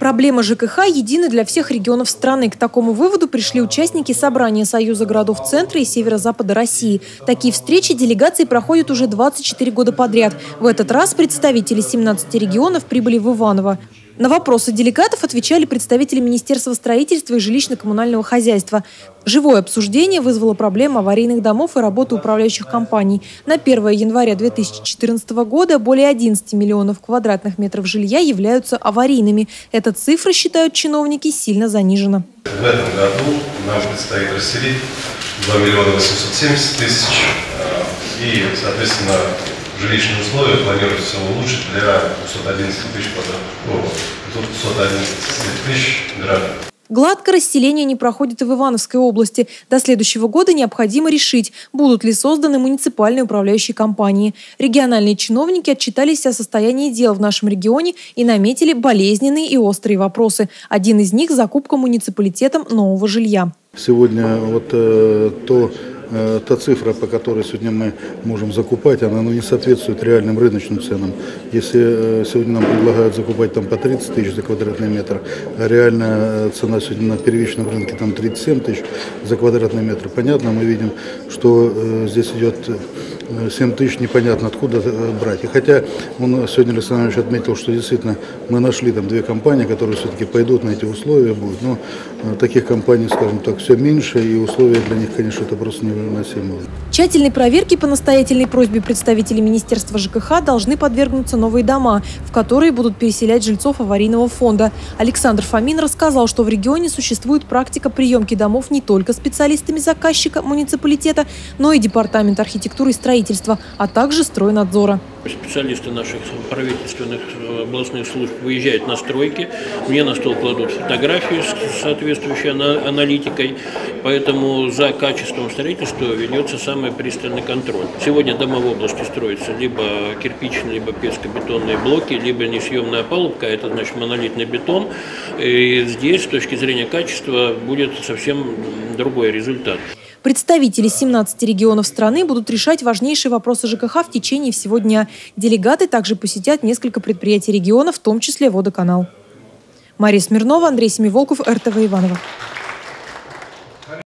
Проблема ЖКХ едина для всех регионов страны. К такому выводу пришли участники собрания Союза городов Центра и Северо-Запада России. Такие встречи делегации проходят уже 24 года подряд. В этот раз представители 17 регионов прибыли в Иваново. На вопросы делегатов отвечали представители Министерства строительства и жилищно-коммунального хозяйства. Живое обсуждение вызвало проблему аварийных домов и работы управляющих компаний. На 1 января 2014 года более 11 миллионов квадратных метров жилья являются аварийными. Эта цифра, считают чиновники, сильно занижена. В этом году нам предстоит расселить 2 миллиона 870 тысяч. И, соответственно, жилищные условия планируется улучшить для 211 тысяч граждан. Гладко расселение не проходит и в Ивановской области. До следующего года необходимо решить, будут ли созданы муниципальные управляющие компании. Региональные чиновники отчитались о состоянии дел в нашем регионе и наметили болезненные и острые вопросы. Один из них – закупка муниципалитетом нового жилья. Сегодня та цифра, по которой сегодня мы можем закупать, она не соответствует реальным рыночным ценам. Если сегодня нам предлагают закупать там по 30 тысяч за квадратный метр, а реальная цена сегодня на первичном рынке там 37 тысяч за квадратный метр, понятно, мы видим, что здесь идет 7 тысяч, непонятно откуда брать. И хотя он сегодня, Александр Ильич, отметил, что действительно мы нашли там 2 компании, которые все-таки пойдут на эти условия, будут. Но таких компаний, скажем так, все меньше, и условия для них, конечно, это просто невыносимо. Тщательной проверке по настоятельной просьбе представителей Министерства ЖКХ должны подвергнуться новые дома, в которые будут переселять жильцов аварийного фонда. Александр Фомин рассказал, что в регионе существует практика приемки домов не только специалистами заказчика муниципалитета, но и Департамент архитектуры и строительства, а также стройнадзора. Специалисты наших правительственных областных служб выезжают на стройки, мне на стол кладут фотографии с соответствующей аналитикой, поэтому за качеством строительства ведется самый пристальный контроль. Сегодня дома в области строятся либо кирпичные, либо пескобетонные блоки, либо несъемная опалубка, это значит монолитный бетон. И здесь с точки зрения качества будет совсем другой результат. Представители 17 регионов страны будут решать важнейшие вопросы ЖКХ в течение всего дня. Делегаты также посетят несколько предприятий региона, в том числе водоканал. Мария Смирнова, Андрей Семиволков, РТВ Иваново.